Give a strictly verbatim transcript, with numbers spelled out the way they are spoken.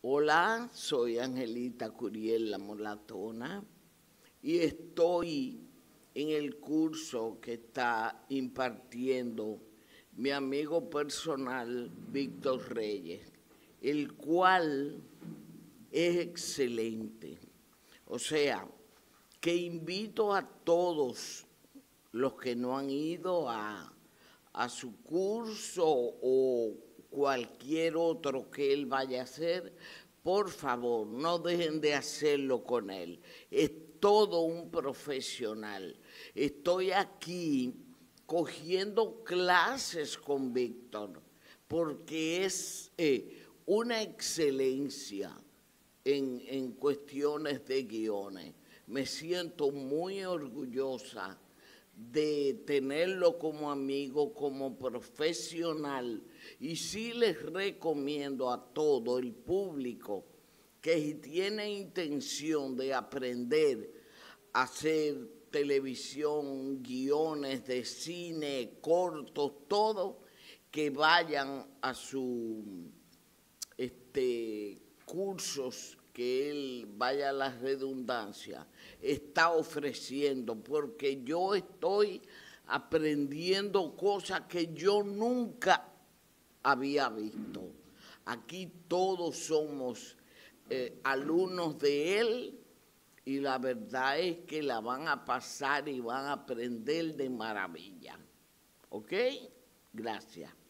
Hola, soy Angelita Curiel La Molatona y estoy en el curso que está impartiendo mi amigo personal Víctor Reyes, el cual es excelente. O sea, que invito a todos los que no han ido a, a su curso o cualquier otro que él vaya a hacer, por favor, no dejen de hacerlo con él. Es todo un profesional. Estoy aquí cogiendo clases con Víctor, porque es eh, una excelencia en, en cuestiones de guiones. Me siento muy orgullosa de tenerlo como amigo, como profesional, y sí les recomiendo a todo el público que si tiene intención de aprender a hacer televisión, guiones de cine, cortos, todo, que vayan a sus este, cursos que él, vaya a la redundancia, está ofreciendo, porque yo estoy aprendiendo cosas que yo nunca había visto. Aquí todos somos eh, alumnos de él y la verdad es que la van a pasar y van a aprender de maravilla. ¿Ok? Gracias.